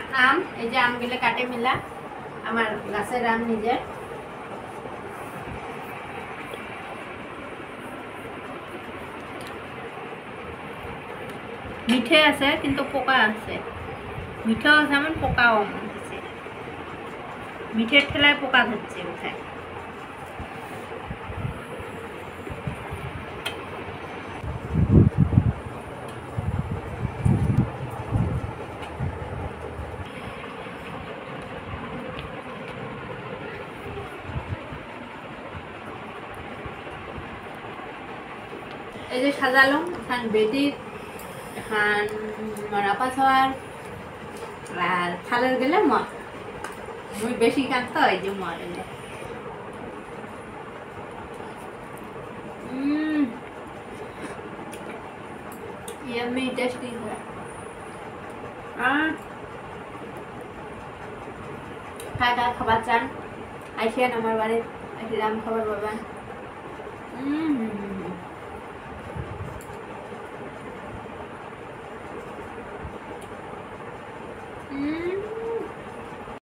আম এই যে আমগুলো কাটে মিলা আমার গাছের আম নিজে মিঠে আছে কিন্তু পোকা আছে মিঠাও আছে এমন পোকাও আছে মিঠের ঠেলায় পোকা ধরছে ওখানে এই যে সাজালাম এখন বেদি এখন রাপা খাওয়ার আর থালের গেলে মুই বেশি কাঁদত এই যে মরে ইয়ামি টেস্টি হয় আর খাবার চান আইসেন আমার বাড়ি আম খাবার বাবা